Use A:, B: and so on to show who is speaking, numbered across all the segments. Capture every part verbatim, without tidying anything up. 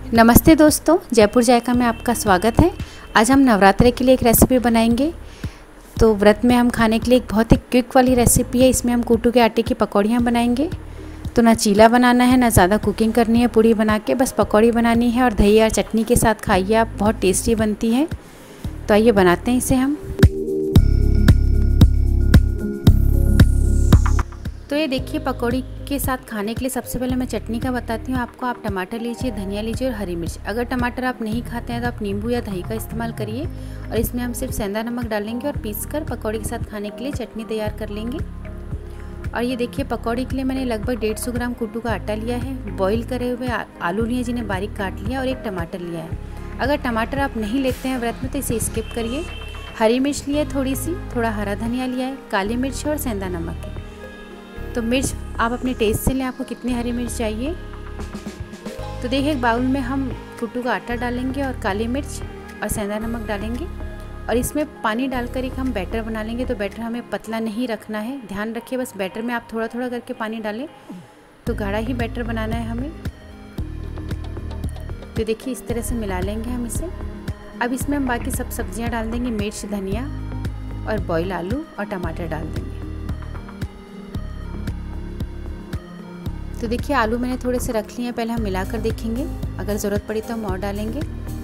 A: नमस्ते दोस्तों, जयपुर जायका में आपका स्वागत है। आज हम नवरात्रि के लिए एक रेसिपी बनाएंगे। तो व्रत में हम खाने के लिए एक बहुत ही क्विक वाली रेसिपी है। इसमें हम कूटू के आटे की पकौड़ियाँ बनाएंगे। तो ना चीला बनाना है, ना ज़्यादा कुकिंग करनी है। पूड़ी बना के बस पकौड़ी बनानी है और दही या चटनी के साथ खाइए आप, बहुत टेस्टी बनती है। तो आइए बनाते हैं इसे हम। तो ये देखिए, पकौड़ी के साथ खाने के लिए सबसे पहले मैं चटनी का बताती हूँ आपको। आप टमाटर लीजिए, धनिया लीजिए और हरी मिर्च। अगर टमाटर आप नहीं खाते हैं तो आप नींबू या दही का इस्तेमाल करिए। और इसमें हम सिर्फ सेंधा नमक डालेंगे और पीसकर पकौड़ी के साथ खाने के लिए चटनी तैयार कर लेंगे। और ये देखिए, पकौड़ी के लिए मैंने लगभग डेढ़ सौ ग्राम कूटू का आटा लिया है, बॉईल करे हुए आलू लिए जिन्हें बारीक काट लिया और एक टमाटर लिया है। अगर टमाटर आप नहीं लेते हैं व्रत में तो इसे स्किप करिए। हरी मिर्च लिया है थोड़ी सी, थोड़ा हरा धनिया लिया है, काली मिर्च और सेंधा नमक है। तो मिर्च आप अपने टेस्ट से लें, आपको कितनी हरी मिर्च चाहिए। तो देखिए, एक बाउल में हम कूटू का आटा डालेंगे और काली मिर्च और सेंधा नमक डालेंगे और इसमें पानी डालकर एक हम बैटर बना लेंगे। तो बैटर हमें पतला नहीं रखना है, ध्यान रखिए। बस बैटर में आप थोड़ा थोड़ा करके पानी डालें, तो गाढ़ा ही बैटर बनाना है हमें। तो देखिए, इस तरह से मिला लेंगे हम इसे। अब इसमें हम बाकी सब सब्जियां डाल देंगे, मिर्च, धनिया और बॉयल आलू और टमाटर डाल देंगे। तो देखिए, आलू मैंने थोड़े से रख लिए हैं, पहले हम मिलाकर देखेंगे, अगर ज़रूरत पड़ी तो हम और डालेंगे।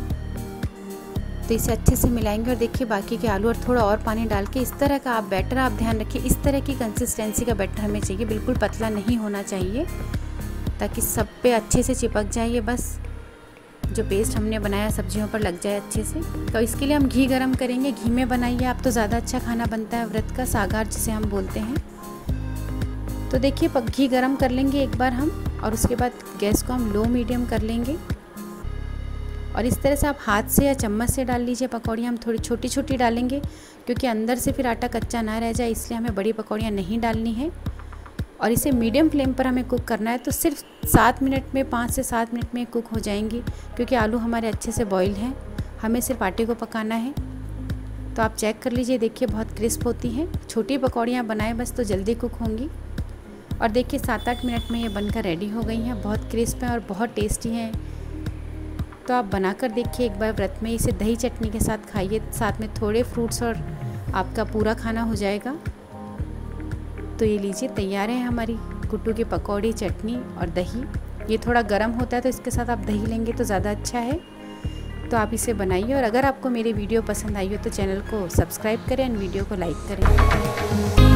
A: तो इसे अच्छे से मिलाएंगे और देखिए बाकी के आलू और थोड़ा और पानी डाल के इस तरह का आप बैटर, आप ध्यान रखिए इस तरह की कंसिस्टेंसी का बैटर हमें चाहिए, बिल्कुल पतला नहीं होना चाहिए, ताकि सब पे अच्छे से चिपक जाए। ये बस जो पेस्ट हमने बनाया सब्जियों पर लग जाए अच्छे से। तो इसके लिए हम घी गरम करेंगे। घी में बनाइए आप तो ज़्यादा अच्छा खाना बनता है व्रत का, सागार जिसे हम बोलते हैं। तो देखिए, घी गरम कर लेंगे एक बार हम, और उसके बाद गैस को हम लो मीडियम कर लेंगे। और इस तरह से आप हाथ से या चम्मच से डाल लीजिए पकौड़ियाँ। हम थोड़ी छोटी छोटी डालेंगे क्योंकि अंदर से फिर आटा कच्चा ना रह जाए, इसलिए हमें बड़ी पकौड़ियाँ नहीं डालनी है। और इसे मीडियम फ्लेम पर हमें कुक करना है। तो सिर्फ सात मिनट में, पाँच से सात मिनट में कुक हो जाएंगी, क्योंकि आलू हमारे अच्छे से बॉईल हैं। हमें सिर्फ आटे को पकाना है। तो आप चेक कर लीजिए, देखिए बहुत क्रिस्प होती हैं। छोटी पकौड़ियाँ बनाएं बस, तो जल्दी कुक होंगी। और देखिए, सात आठ मिनट में ये बनकर रेडी हो गई हैं। बहुत क्रिस्प हैं और बहुत टेस्टी हैं। तो आप बनाकर देखिए एक बार व्रत में। इसे दही चटनी के साथ खाइए, साथ में थोड़े फ्रूट्स और आपका पूरा खाना हो जाएगा। तो ये लीजिए, तैयार है हमारी कूटू की पकौड़ी, चटनी और दही। ये थोड़ा गर्म होता है तो इसके साथ आप दही लेंगे तो ज़्यादा अच्छा है। तो आप इसे बनाइए। और अगर आपको मेरी वीडियो पसंद आई हो तो चैनल को सब्सक्राइब करें और वीडियो को लाइक करें।